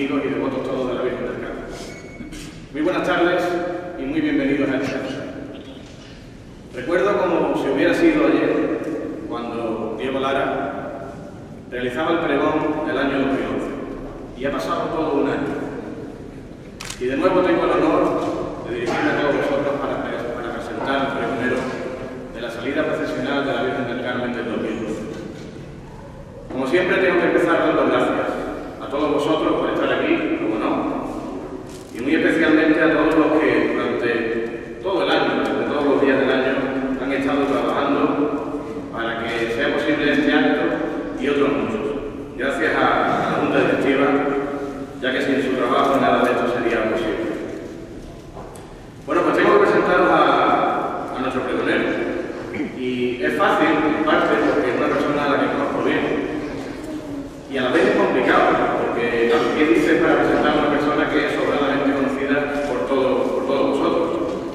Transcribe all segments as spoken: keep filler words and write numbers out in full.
amigos y devotos todos de la Virgen del Carmen. Muy buenas tardes y muy bienvenidos a este acto. Recuerdo como si hubiera sido ayer, cuando Diego Lara realizaba el pregón del año dos mil once, y ha pasado todo un año. Y de nuevo tengo el honor de dirigirme a todos vosotros para, para presentar el pregonero de la salida procesional de la Virgen del Carmen del dos mil doce. Como siempre, tengo que empezar dando gracias a todos vosotros por estar aquí, como no, y muy especialmente a todos los que durante todo el año, durante todos los días del año, han estado trabajando para que sea posible este acto y otros muchos. Gracias a la Junta Directiva, ya que sin su trabajo nada de esto sería posible. Bueno, pues tengo que presentaros a, a nuestro pregonero. Y es fácil, en parte, porque es una persona a la que conozco bien. Y a la vez es complicado, porque ¿qué dice para presentar a una persona que es sobradamente conocida por, todo, por todos vosotros?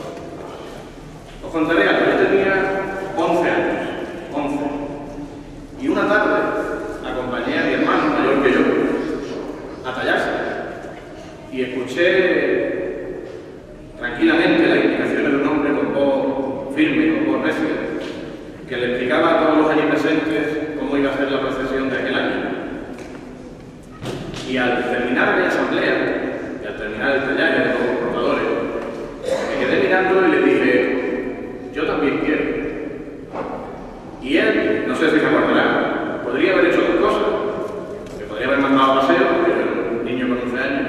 Os contaré algo. Yo tenía once años, once. Y una tarde acompañé a mi hermano, mayor que yo, a tallarse. Y escuché tranquilamente las indicaciones de un hombre con voz firme, con voz recia, que le explicaba a todos los allí presentes cómo iba a ser la procesión de aquel año. Y al terminar la asamblea, y al terminar el tallaje de todos los portadores, me quedé mirándolo y le dije, yo también quiero. Y él, no sé si se acordará, podría haber hecho dos cosas. Me podría haber mandado a paseo, porque era un niño con once años,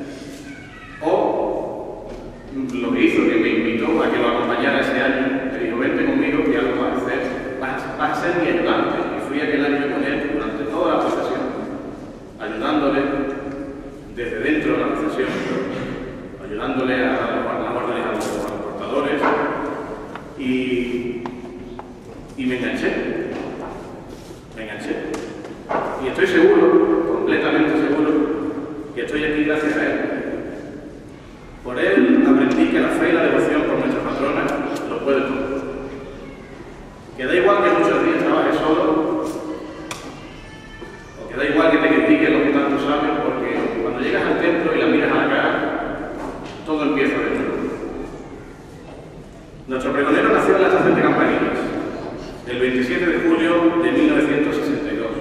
o lo que hizo, que me invitó a que lo acompañara ese año, me dijo, vente conmigo que algo vas a hacer, vas, vas a ser mi ayudante. Y fui aquel año con él durante toda la procesión, ayudándole desde dentro de la procesión, ayudándole a las órdenes a los portadores, y, y me enganché, me enganché. Y estoy seguro, completamente seguro, que estoy aquí gracias a él. Por él aprendí que la fe y la devoción por nuestra patrona lo puede todo. Que da igual que muchos días trabajes solo, o que da igual que te critiquen los que tanto saben, porque cuando llegas al templo y la miras a la cara, todo empieza de nuevo. Nuestro pregonero nació en la estación de Campanillas, el veintisiete de julio de mil novecientos sesenta y dos.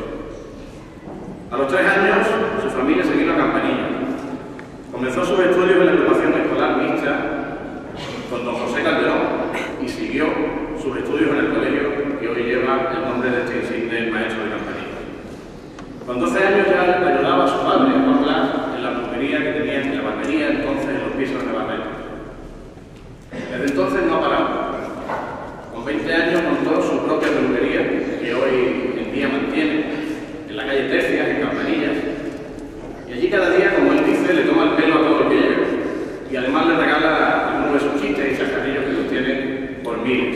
A los tres años, su familia se vino a Campanillas. Comenzó sus estudios en la agrupación escolar mixta con don José Calderón y siguió sus estudios en el colegio que hoy lleva el nombre de este insigne maestro de Campanillas. Con doce años ya ayudaba a su padre, Juan Blas, en la pulpería que tenía en la barbería, entonces en los pisos de Barreto. Desde entonces no ha parado. Con veinte años montó su propia peluquería, que hoy en día mantiene, en la calle Tercias, en Campanillas. Y allí cada día, como él dice, le toma el pelo a todo el que llega. Y además le regala algunos de sus chistes y chascarrillos que los tiene por miles.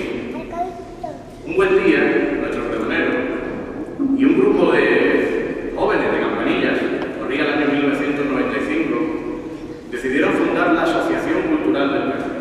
Un buen día, nuestro pregonero y un grupo de jóvenes de Campanillas, corría el año mil novecientos noventa y cinco, decidieron fundar la Asociación Cultural del Carmen.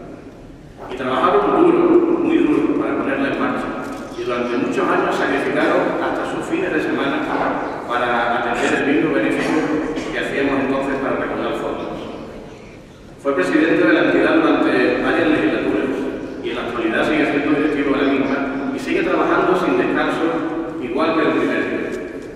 Y trabajaron duro, muy duro, para ponerla en marcha. Y durante muchos años sacrificaron hasta sus fines de semana para atender el mismo beneficio que hacíamos entonces para recaudar fondos. Fue presidente de la entidad durante varias legislaturas y en la actualidad sigue siendo directivo de la misma y sigue trabajando sin descanso, igual que el primer día.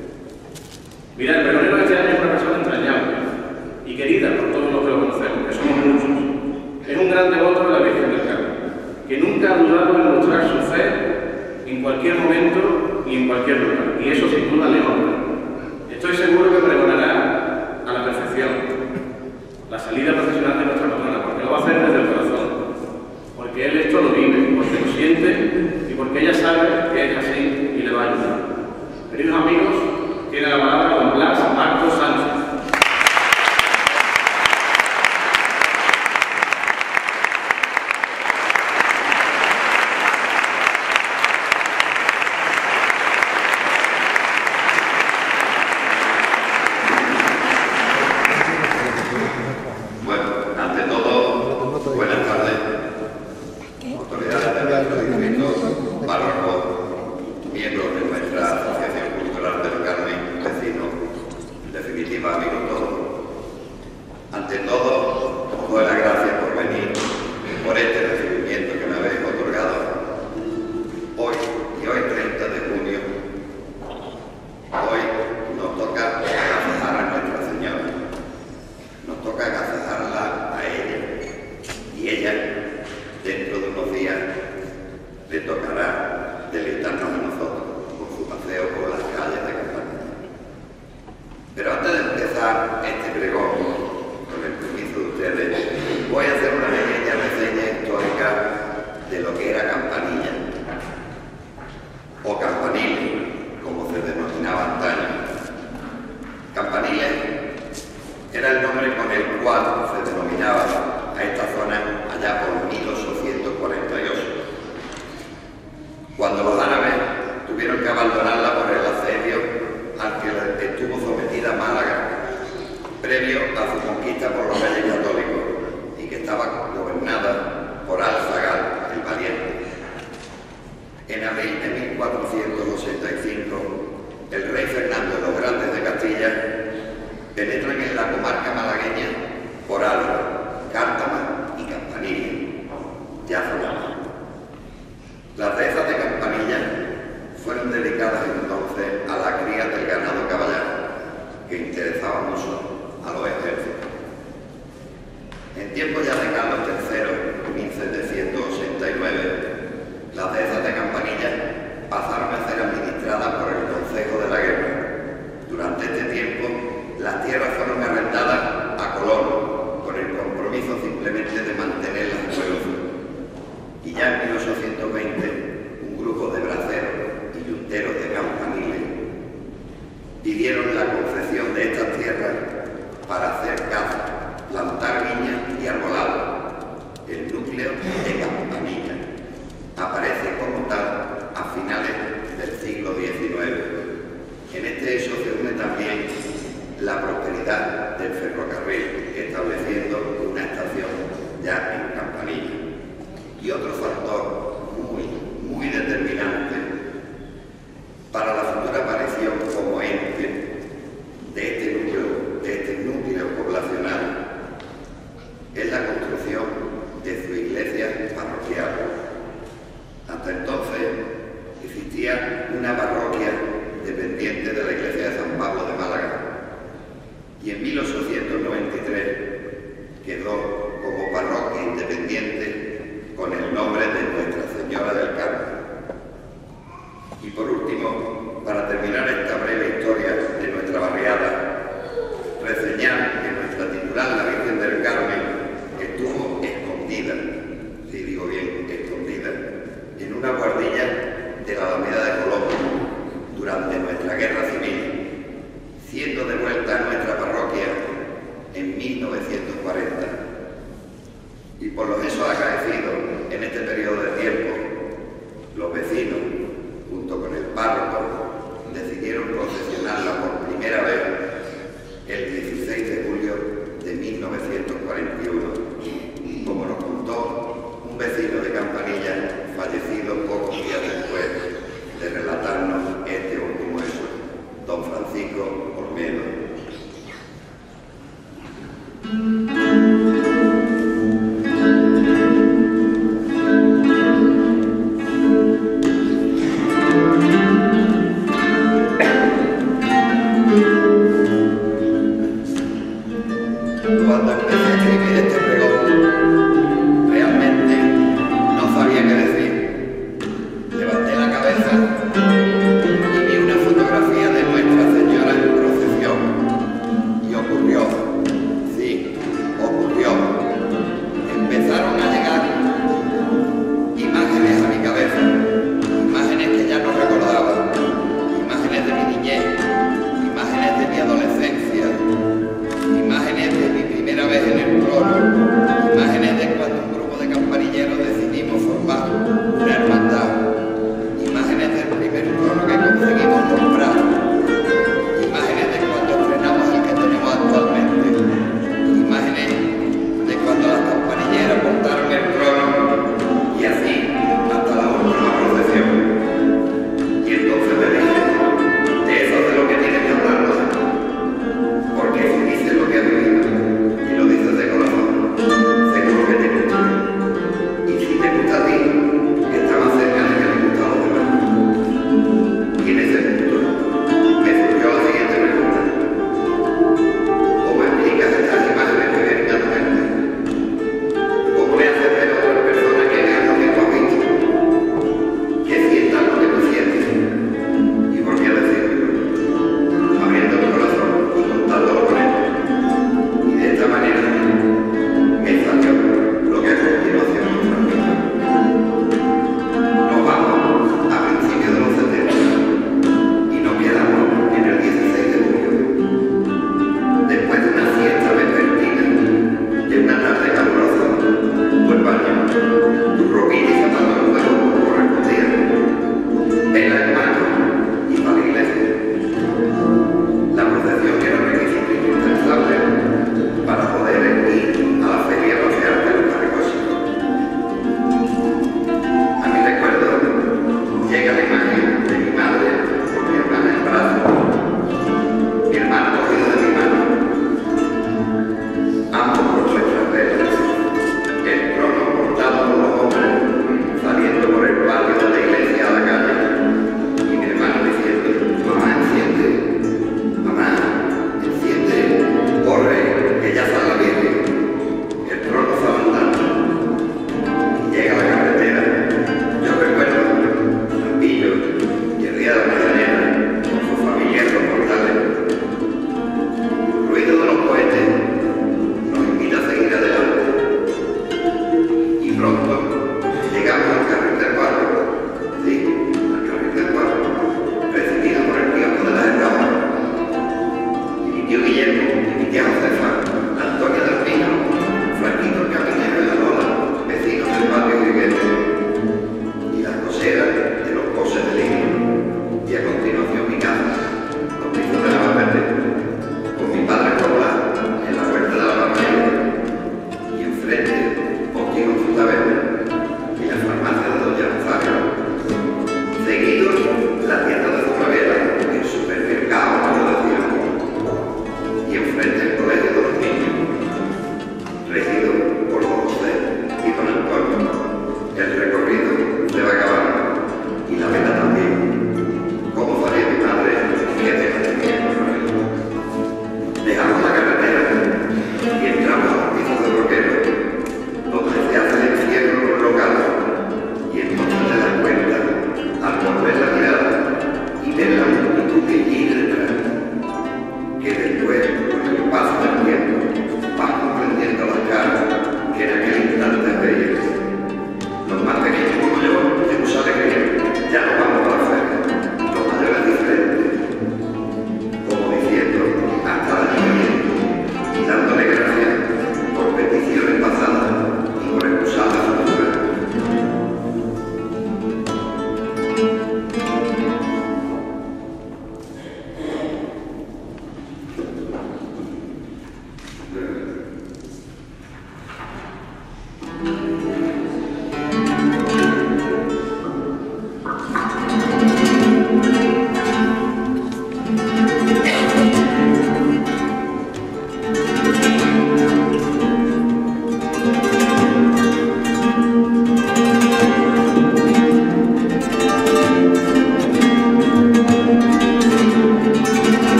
Mira, el pregonero de este año es una persona entrañable y querida por todos los que lo conocemos, que somos muchos. Es un gran devoto de la Virgen del Carmen, que nunca ha dudado en mostrar su fe en cualquier momento y en cualquier lugar, y eso sin duda le honra. Estoy seguro que pregonará a la perfección la salida profesional de nuestra patrona, porque lo va a hacer desde el corazón, porque él esto lo vive, porque lo siente y porque ella sabe que es así y le va a ayudar. Queridos amigos, tiene la palabra don Blas Marcos Sánchez. Definitiva, amigo todo. Ante todo, os doy las gracias por venir, por este recibimiento que me habéis otorgado hoy, y hoy treinta de junio, hoy nos toca agasajar a Nuestra Señora, nos toca agasajarla a ella, y ella, dentro de unos días, le tocará deleitarnos a nosotros con su paseo por las calles de Campanilla. Pero antes de empezar este pregón, con el permiso de ustedes, voy a hacer una pequeña reseña histórica de lo que era Campanilla, o Campanile, como se denominaba antaño. Campanile era el nombre con el cual se denominaba a esta zona allá por mil ochocientos cuarenta y ocho, cuando los árabes tuvieron que abandonarla por el asedio al que estuvo sometida Málaga, previo a su conquista por los reyes católicos, y que estaba gobernada por Al-Zagal, el valiente. En abril de mil cuatrocientos ochenta y cinco, el rey Fernando de los Grandes de Castilla penetran en la comarca malagueña por Álava, Cártama y Campanilla, ya zonadas. Las dehesas de Campanilla fueron dedicadas entonces a la cría del ganado caballar, que interesaba mucho a los ejércitos. En tiempos ya de Carlos tercero, en mil setecientos ochenta y nueve, las dehesas de Campanilla pasaron a ser administradas por el Consejo de la Guerra. Durante este tiempo, las tierras fueron arrendadas a colonos, con el compromiso simplemente de mantenerlas en buen uso. Y ya en mil ochocientos veinte, un grupo de braceros y yunteros de Campanile pidieron la concesión de estas tierras para hacer caza, plantar viñas y arbolado. El núcleo de Campanilla aparece como tal a finales del siglo diecinueve. En este hecho se une también la prosperidad del ferrocarril, estableciendo una estación ya en Campanilla. Y otro factor muy, muy determinante para la futura aparición como ente de este núcleo, de este núcleo poblacional es la construcción de su iglesia parroquial. Hasta entonces existía una parroquia dependiente de la iglesia de San Pablo de Málaga, y en mil ochocientos noventa y tres quedó como parroquia independiente con el nombre de Nuestra Señora del Carmen. Y por último, para terminar esta breve historia de nuestra barriada, reseñar que nuestra titular, la Virgen del Carmen, estuvo escondida, si digo bien, escondida, en una guardilla de la Alameda de Colón durante nuestra guerra civil, siendo devuelta a nuestra parroquia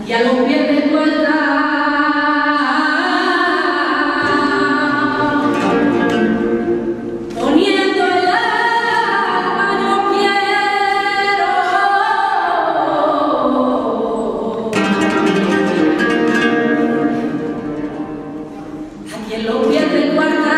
y a los pies de tu altar, poniendo el alma yo quiero aquí en los pies del tu altar.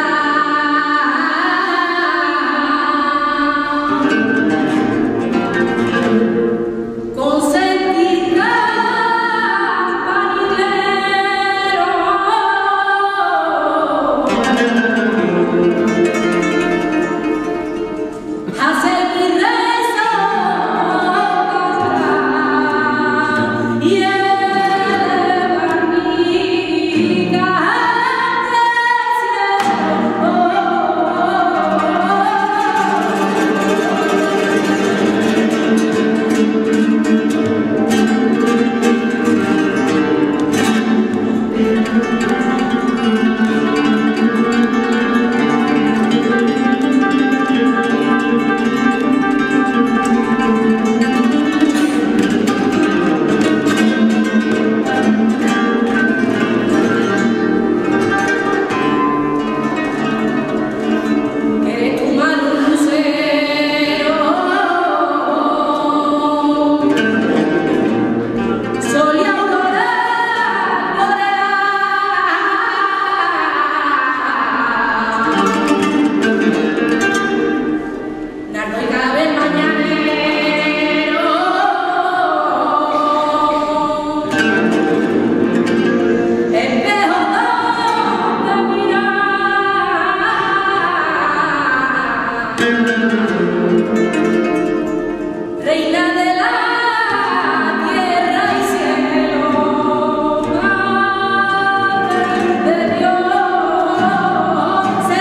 Reina de la tierra y cielo, Madre de Dios, se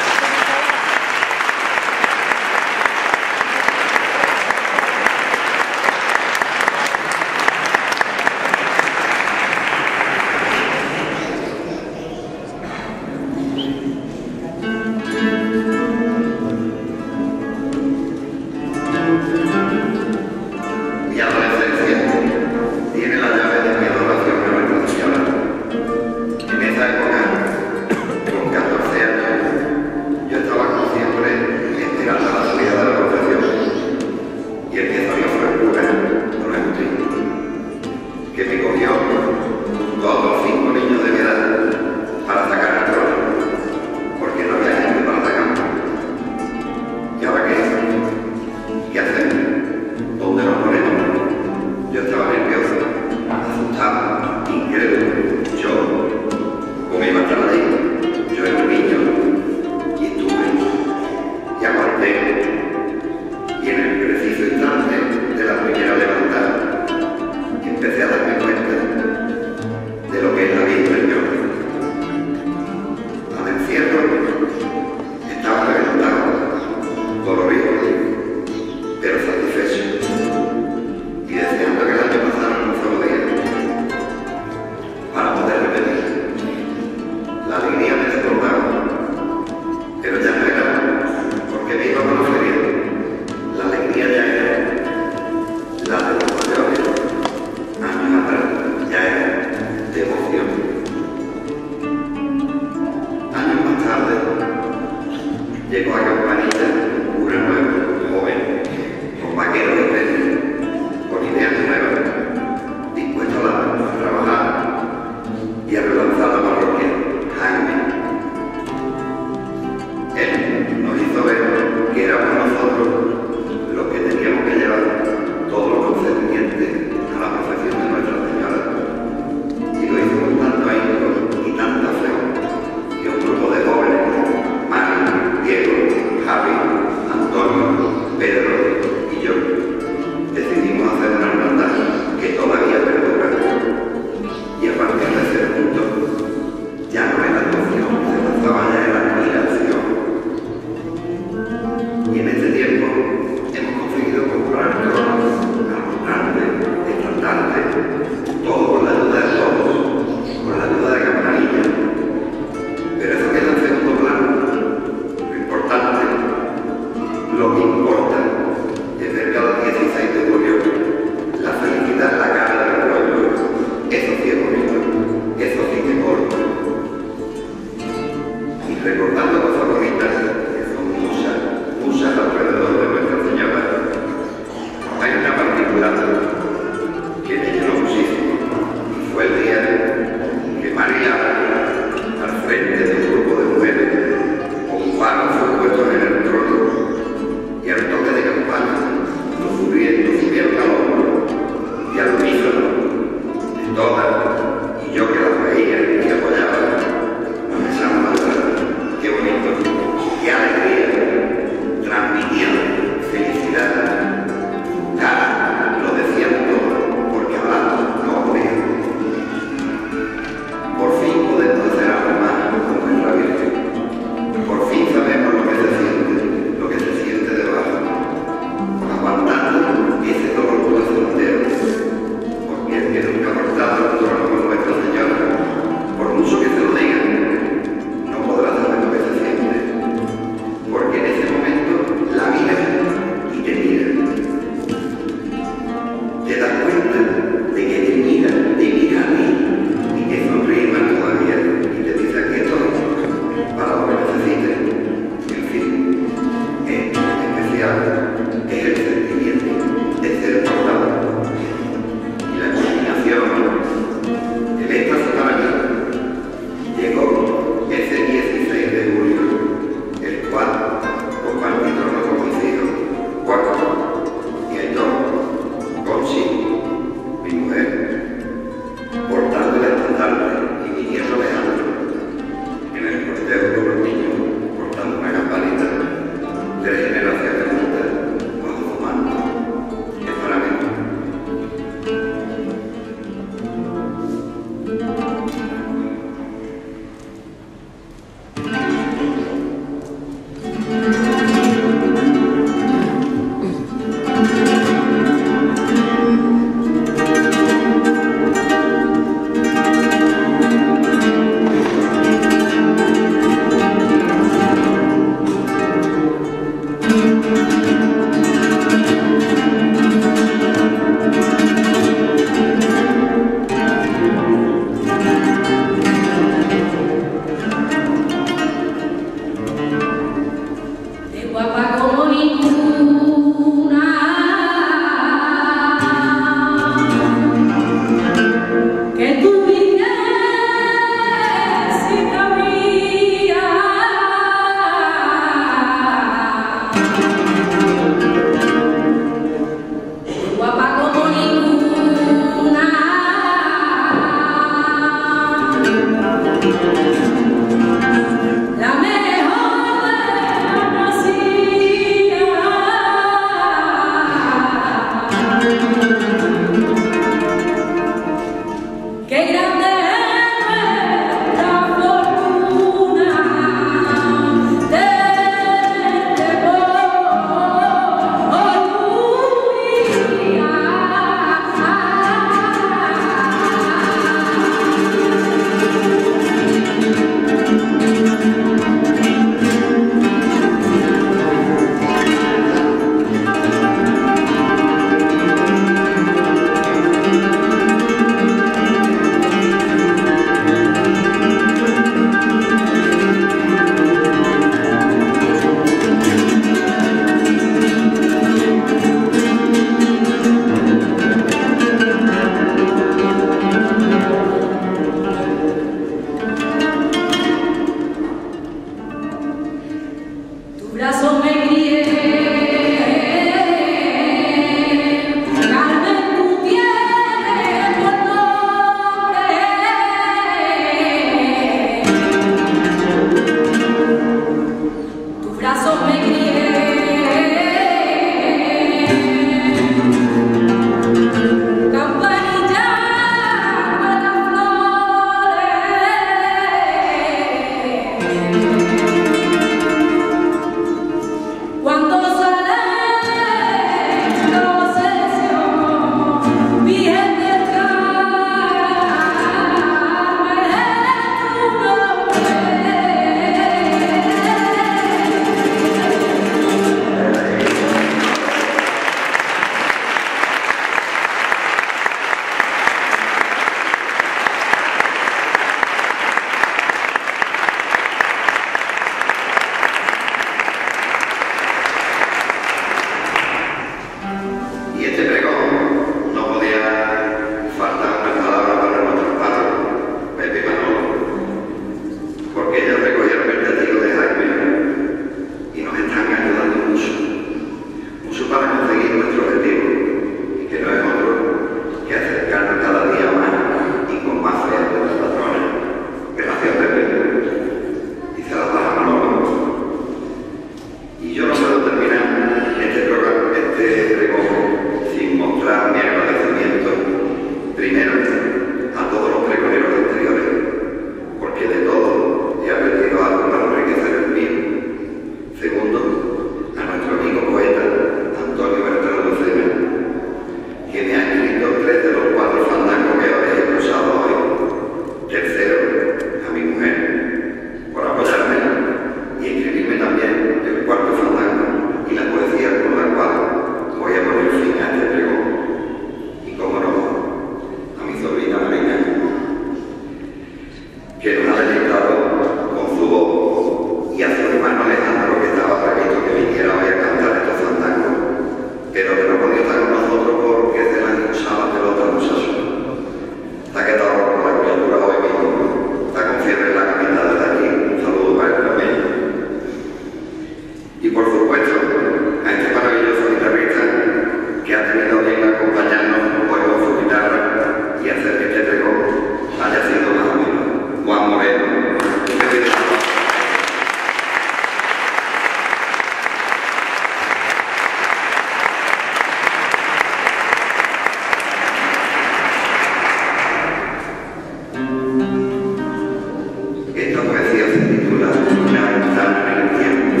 Esta poesía se titula Una ventana en el tiempo.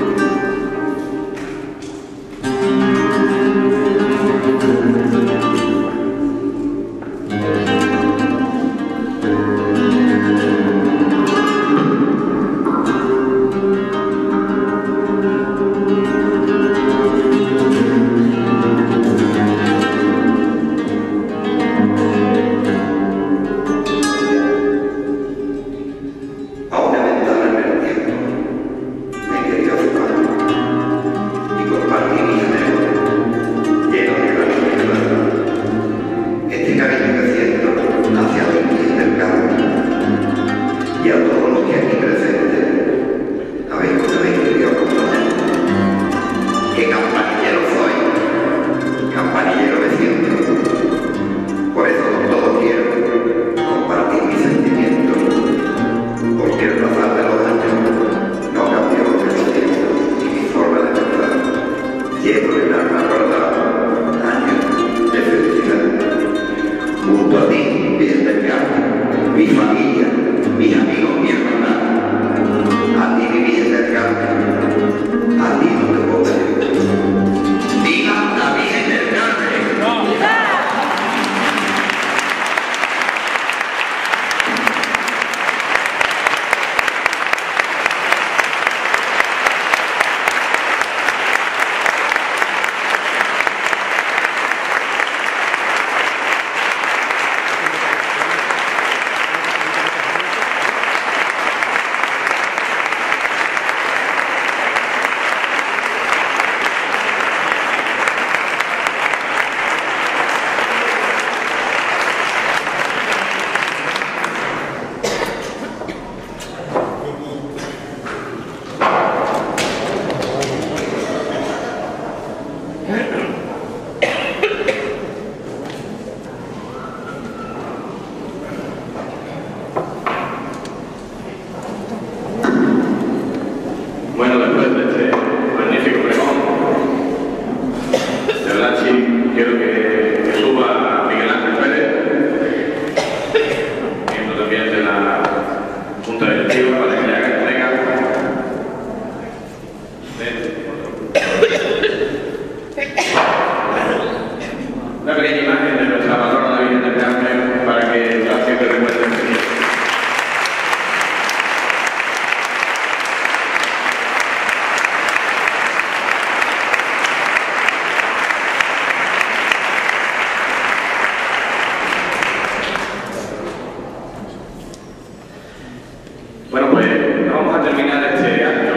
Bueno, pues no vamos a terminar este acto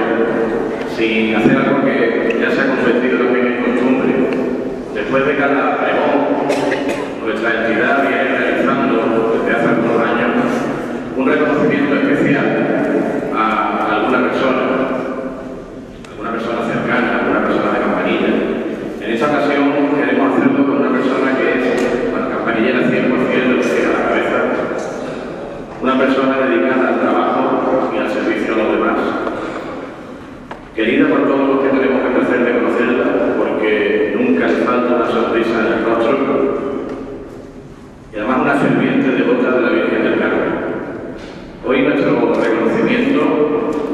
sin hacer algo que ya se ha convertido también en costumbre. Después de cada pregón, nuestra entidad viene realizando desde hace algunos años un reconocimiento especial a alguna persona, alguna persona cercana, alguna persona de Campanilla. En esta ocasión queremos hacerlo con una persona que es, bueno, campanillera cien por ciento de pies a la cabeza, una persona dedicada al trabajo y al servicio a los demás, querida por todos los que tenemos el placer de conocerla, porque nunca le falta una sonrisa en el rostro, y además una ferviente devota de la Virgen del Carmen. Hoy nuestro reconocimiento